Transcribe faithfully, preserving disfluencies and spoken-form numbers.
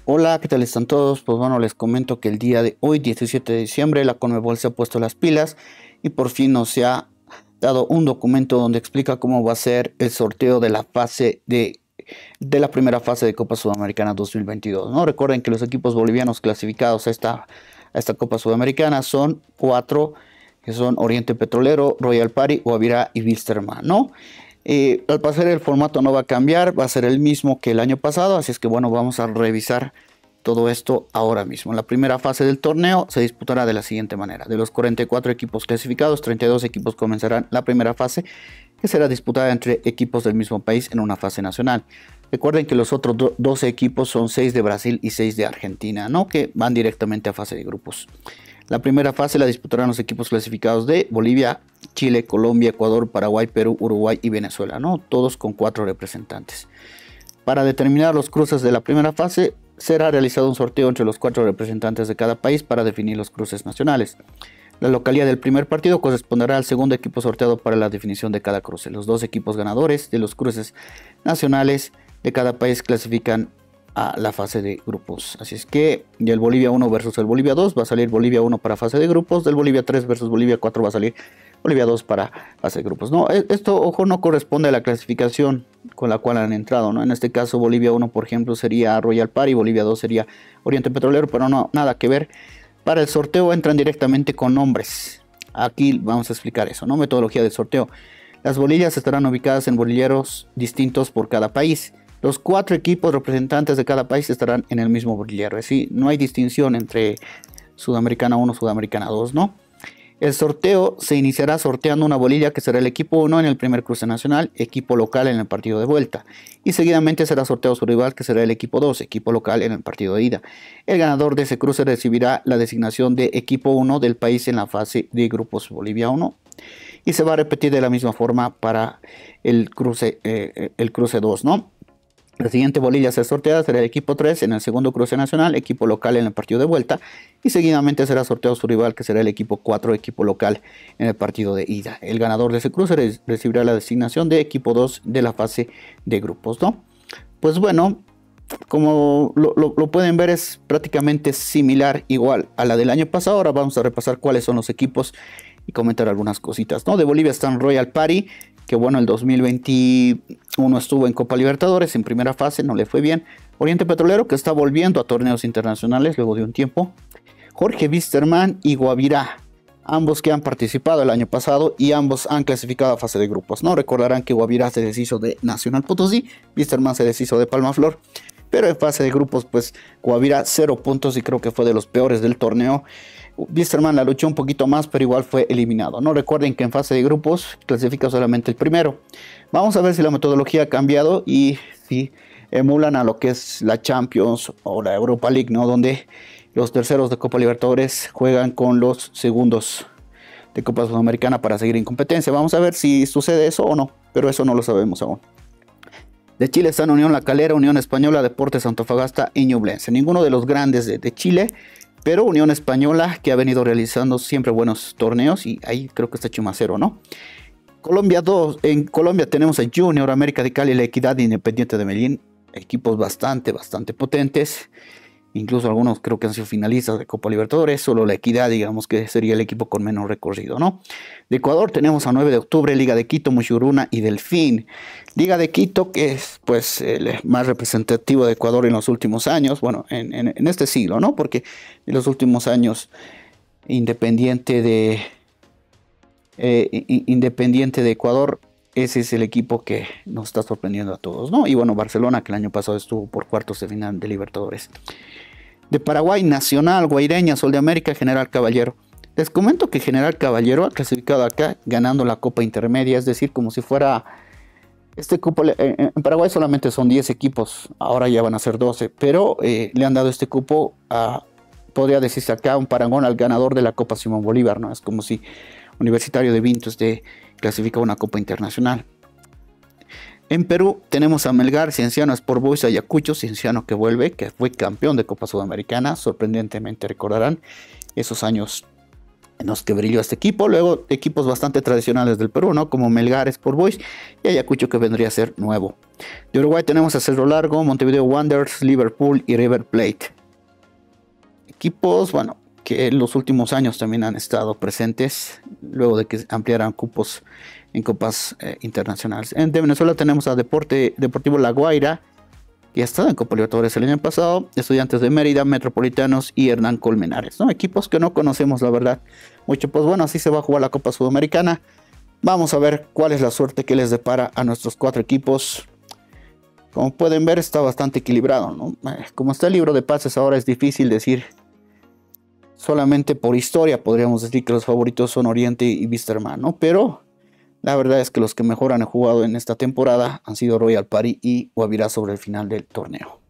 Hola, ¿qué tal están todos? Pues bueno, les comento que el día de hoy, diecisiete de diciembre, la Conmebol se ha puesto las pilas y por fin nos ha dado un documento donde explica cómo va a ser el sorteo de la fase de, de la primera fase de Copa Sudamericana dos mil veintidós, ¿no? Recuerden que los equipos bolivianos clasificados a esta, a esta Copa Sudamericana son cuatro, que son Oriente Petrolero, Royal Party, Guavirá y Wilstermann, ¿no? Eh, al pasar el formato no va a cambiar, va a ser el mismo que el año pasado, así es que bueno, vamos a revisar todo esto ahora mismo. La primera fase del torneo se disputará de la siguiente manera: de los cuarenta y cuatro equipos clasificados, treinta y dos equipos comenzarán la primera fase, que será disputada entre equipos del mismo país en una fase nacional. Recuerden que los otros doce equipos son seis de Brasil y seis de Argentina, ¿no? Que van directamente a fase de grupos. La primera fase la disputarán los equipos clasificados de Bolivia, Chile, Colombia, Ecuador, Paraguay, Perú, Uruguay y Venezuela, ¿no? Todos con cuatro representantes. Para determinar los cruces de la primera fase, será realizado un sorteo entre los cuatro representantes de cada país para definir los cruces nacionales. La localía del primer partido corresponderá al segundo equipo sorteado para la definición de cada cruce. Los dos equipos ganadores de los cruces nacionales de cada país clasifican a la fase de grupos. Así es que del Bolivia uno versus el Bolivia dos va a salir Bolivia uno para fase de grupos, del Bolivia tres versus Bolivia cuatro va a salir Bolivia dos para fase de grupos. No, esto, ojo, no corresponde a la clasificación con la cual han entrado, ¿no? En este caso Bolivia uno, por ejemplo, sería Royal Party, Bolivia dos sería Oriente Petrolero, pero no, nada que ver. Para el sorteo entran directamente con nombres. Aquí vamos a explicar eso, ¿no? Metodología del sorteo. Las bolillas estarán ubicadas en bolilleros distintos por cada país. Los cuatro equipos representantes de cada país estarán en el mismo bolillero. Es decir, no hay distinción entre Sudamericana uno y Sudamericana dos, ¿no? El sorteo se iniciará sorteando una bolilla que será el equipo uno en el primer cruce nacional, equipo local en el partido de vuelta. Y seguidamente será sorteado su rival, que será el equipo dos, equipo local en el partido de ida. El ganador de ese cruce recibirá la designación de equipo uno del país en la fase de grupos Bolivia uno. Y se va a repetir de la misma forma para el cruce, eh, el cruce dos, ¿no? La siguiente bolilla a ser sorteada será el equipo tres en el segundo cruce nacional, equipo local en el partido de vuelta, y seguidamente será sorteado su rival, que será el equipo cuatro, equipo local en el partido de ida. El ganador de ese cruce recibirá la designación de equipo dos de la fase de grupos, ¿no? Pues bueno, como lo, lo, lo pueden ver, es prácticamente similar, igual a la del año pasado. Ahora vamos a repasar cuáles son los equipos y comentar algunas cositas, ¿no? De Bolivia están Royal Party, que bueno, el dos mil veintiuno estuvo en Copa Libertadores en primera fase, no le fue bien. Oriente Petrolero, que está volviendo a torneos internacionales luego de un tiempo. Jorge Wilstermann y Guavirá, ambos que han participado el año pasado y ambos han clasificado a fase de grupos, ¿no? Recordarán que Guavirá se deshizo de Nacional Potosí, Wilstermann se deshizo de Palmaflor, pero en fase de grupos, pues Guavirá cero puntos y creo que fue de los peores del torneo. Wilstermann la luchó un poquito más, pero igual fue eliminado, ¿no? Recuerden que en fase de grupos clasifica solamente el primero. Vamos a ver si la metodología ha cambiado y si emulan a lo que es la Champions o la Europa League, ¿no? Donde los terceros de Copa Libertadores juegan con los segundos de Copa Sudamericana para seguir en competencia. Vamos a ver si sucede eso o no, pero eso no lo sabemos aún. De Chile están Unión La Calera, Unión Española, Deportes Antofagasta y Ñublense. Ninguno de los grandes de, de Chile, pero Unión Española, que ha venido realizando siempre buenos torneos, y ahí creo que está Chumacero, ¿no? Colombia dos, en Colombia tenemos a Junior, América de Cali, La Equidad, Independiente de Medellín, equipos bastante, bastante potentes. Incluso algunos creo que han sido finalistas de Copa Libertadores. Solo La Equidad, digamos que sería el equipo con menos recorrido, ¿no? De Ecuador tenemos a nueve de octubre, Liga de Quito, Mushuruna y Delfín. Liga de Quito, que es pues el más representativo de Ecuador en los últimos años, bueno, en, en, en este siglo, ¿no? Porque en los últimos años, Independiente de, eh, Independiente de Ecuador, ese es el equipo que nos está sorprendiendo a todos, ¿no? Y bueno, Barcelona, que el año pasado estuvo por cuartos de final de Libertadores. De Paraguay, Nacional, Guaireña, Sol de América, General Caballero. Les comento que General Caballero ha clasificado acá ganando la Copa Intermedia, es decir, como si fuera este cupo. En Paraguay solamente son diez equipos, ahora ya van a ser doce, pero eh, le han dado este cupo a, podría decirse acá, un parangón al ganador de la Copa Simón Bolívar, ¿no? Es como si Universitario de Vinto esté clasificado a una Copa Internacional. En Perú tenemos a Melgar, Cienciano, Sport Boys, Ayacucho, Cienciano que vuelve, que fue campeón de Copa Sudamericana, sorprendentemente recordarán esos años en los que brilló este equipo. Luego equipos bastante tradicionales del Perú, ¿no? Como Melgar, Sport Boys y Ayacucho, que vendría a ser nuevo. De Uruguay tenemos a Cerro Largo, Montevideo Wanderers, Liverpool y River Plate. Equipos, bueno, que en los últimos años también han estado presentes, luego de que ampliaran cupos en copas eh, internacionales. En, de Venezuela tenemos a Deporte, Deportivo La Guaira, que ha estado en Copa Libertadores el año pasado, Estudiantes de Mérida, Metropolitanos y Hernán Colmenares, ¿no? Equipos que no conocemos, la verdad, mucho. Pues bueno, así se va a jugar la Copa Sudamericana. Vamos a ver cuál es la suerte que les depara a nuestros cuatro equipos. Como pueden ver, está bastante equilibrado, ¿no? Como está el libro de pases ahora, es difícil decir. Solamente por historia podríamos decir que los favoritos son Oriente y Vísterman, ¿no? Pero la verdad es que los que mejor han jugado en esta temporada han sido Royal Party y Guavirá sobre el final del torneo.